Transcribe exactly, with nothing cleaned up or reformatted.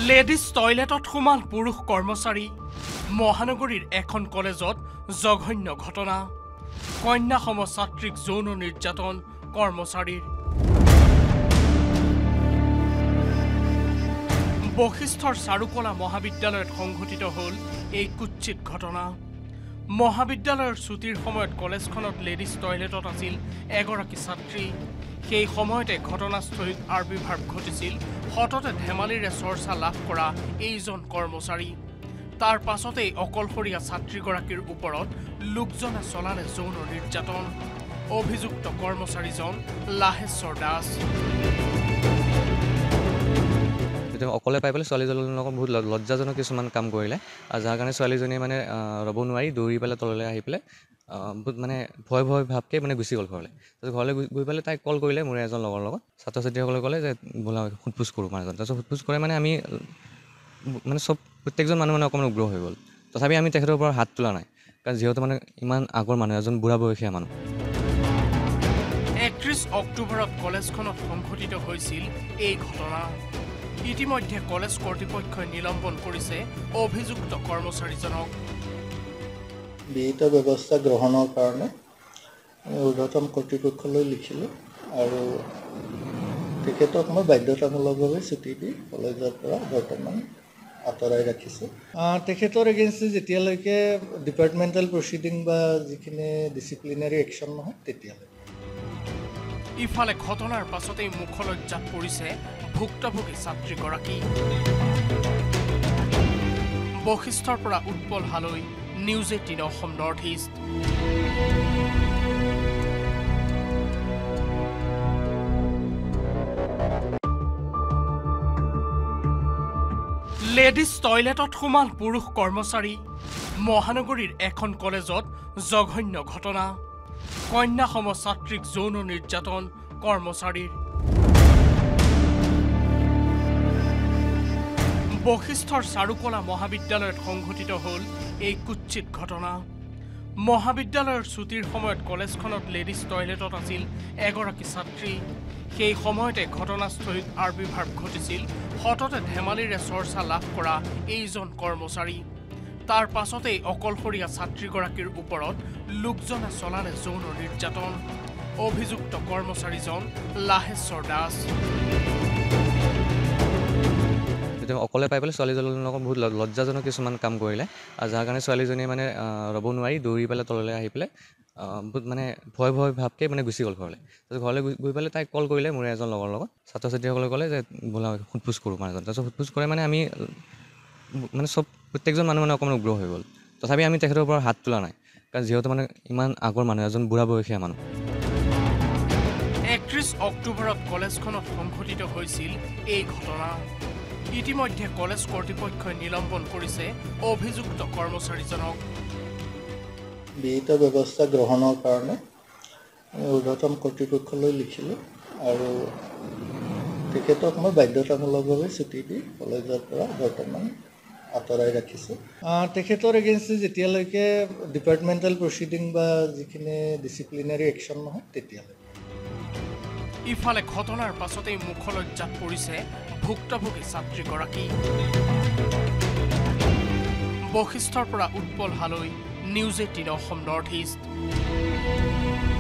ladies টয়লেটত সোমাল পুৰুষ কৰ্মচাৰী মহানগৰীৰ এখন কলেজত জঘন্য ঘটনা কন্যা সম ছাত্ৰীক যৌন নিৰ্যাতন কৰ্মচাৰীৰ বশিষ্ঠৰ চাৰুকলা মহাবিদ্যালয়ত সংঘটিত হল এই কুৎসিত ঘটনা মহাবিদ্যালয়ৰ ছুটিৰ সময়ত কলেজখনত লেডিজ টয়লেটত আছিল এগৰাকী ছাত্ৰী সেই সময়তে ঘটনাস্থলীত আবিৰ্ভাৱ ঘটিছিল হঠাতে ধেমালিৰে চৰ্চা লাভ কৰা এইজন কৰ্মচাৰী তাৰ পাছতেই অকলশৰীয়া ছাত্ৰীগৰাকীৰ ওপৰত লোকজনে চলালে যৌন নিৰ্যাতন অভিযুক্ত কৰ্মচাৰীজন লাহেশ্বৰ দাস অকলে পাই পেলাই ছোৱালীজনীৰ লগত বহুত লজ্জাজনক কিছুমান কাম কৰিলে আৰু যাৰ কাৰণে ছোৱালীজনীয়ে মানে ৰ'ব নোৱাৰি দৌৰি পেলাই তললৈ আহি পেলাই বহুত মানে ভয় ভয় ভাৱকৈ মানে গুচি গ'ল ঘৰলৈ তাৰপিছত ঘৰলৈ গৈ পেলাই তাইক কল কৰিলে মোৰ এজন লগৰ লগত ছাত্ৰ ছাত্ৰীসকলে ক'লে যে বোলা সোধপোছ কৰোঁ মানুহজন তাৰপিছত সোধপোছ কৰে মানে আমি মানে চব প্ৰত্যেকজন মানুহ মানে অকণমান উগ্ৰ হৈ গ'ল তথাপি আমি তেখেতৰ পৰা হাত তোলা নাই কাৰণ যিহেতু মানে ইমান আগৰ মানুহ এজন বুঢ়া বয়সীয়া মানুহ একত্ৰিছ অক্টোবৰত কলেজখনত সংঘটিত হৈছিল এই ঘটনা ইতিমধ্যে কলেজ কৰ্তৃপক্ষই নিলম্বন কৰিছে অভিযুক্ত কৰ্মচাৰীজনক বিহিত ব্যৱস্থা গ্ৰহণৰ কাৰণে ঊৰ্ধ্বতম কৰ্তৃপক্ষলৈ লিখিলোঁ আৰু তেখেতক মই বাধ্যতামূলকভাৱে ছুটি দি কলেজৰ পৰা বৰ্তমান আঁতৰাই ৰাখিছোঁ তেখেতৰ এগেইনষ্টে যেতিয়ালৈকে ডিপাৰ্টমেণ্টেল প্ৰচিডিং বা যিখিনি ডিচিপ্লিনাৰী একশ্যন নহয় তেতিয়ালৈকে ইফালে ঘটনাৰ পাছতেই মুখলজ্জাত পৰিছে ভুক্তভোগী ছাত্ৰীগৰাকী বশিষ্ঠৰ পৰা Utpal Haloi news eighteen Assam north east ladies টয়লেটত সোমাল পুৰুষ কৰ্মচাৰী মহানগৰীৰ এখন কলেজত জঘন্য ঘটনা কন্যা সম ছাত্ৰীক যৌন নিৰ্যাতন কৰ্মচাৰীৰ বশিষ্ঠৰ চাৰুকলা মহাবিদ্যালয়ত সংঘটিত হল এই কুৎসিত ঘটনা মহাবিদ্যালয়ৰ ছুটিৰ সময়ত কলেজখনত লেডিজ টয়লেটত আছিল এগৰাকী ছাত্ৰী সেই সময়তে ঘটনাস্থলীত আবিৰ্ভাৱ ঘটিছিল হঠাতে ধেমালিৰে চৰ্চা লাভ কৰা এইজন কৰ্মচাৰী তাৰ পাছতেই অকলশৰীয়া ছাত্ৰীগৰাকীৰ ওপৰত লোকজনে চলালে যৌন নিৰ্যাতন অভিযুক্ত কৰ্মচাৰীজন লাহেশ্বৰ দাস অকলে পাই পেলাই ছোৱালীজনীৰ লগত বহুত লজ্জাজনক কিছুমান কাম কৰিলে আৰু যাৰ কাৰণে ছোৱালীজনীয়ে মানে ৰ'ব নোৱাৰি দৌৰি পেলাই তললৈ আহি পেলাই বহুত মানে ভয় ভয় ভাৱকৈ মানে গুচি গ'ল ঘৰলৈ তাৰপিছত ঘৰলৈ গৈ পেলাই তাইক কল কৰিলে মোৰ এজন লগৰ লগত ছাত্ৰ ছাত্ৰীসকলে ক'লে যে বোলা সোধপোছ কৰোঁ মানুহজন তাৰপিছত সোধপোছ কৰে মানে আমি মানে চব প্ৰত্যেকজন মানুহ মানে অকণমান উগ্ৰ হৈ গ'ল তথাপি আমি তেখেতৰ পৰা হাত তোলা নাই কাৰণ যিহেতু মানে ইমান আগৰ মানুহ এজন বুঢ়া বয়সীয়া মানুহ একত্ৰিছ অক্টোবৰত কলেজখনত সংঘটিত হৈছিল এই ঘটনা ইতিমধ্যে কলেজ কৰ্তৃপক্ষই নিলম্বন কৰিছে অভিযুক্ত কৰ্মচাৰীজনক বিহিত ব্যৱস্থা গ্ৰহণৰ কাৰণে ঊৰ্ধ্বতম কৰ্তৃপক্ষলৈ লিখিলোঁ আৰু তেখেতক মই বাধ্যতামূলকভাৱে ছুটি দি কলেজৰ পৰা বৰ্তমান আঁতৰাই ৰাখিছোঁ তেখেতৰ এগেইনষ্টে যেতিয়ালৈকে ডিপাৰ্টমেণ্টেল প্ৰচিডিং বা যিখিনি ডিচিপ্লিনাৰী একশ্যন নহয় তেতিয়ালৈকে ইফালে ঘটনাৰ পাছতেই মুখলজ্জাত পৰিছে ভুক্তভোগী ছাত্ৰীগৰাকী বশিষ্ঠৰ পৰা Utpal Haloi news eighteen Assam north east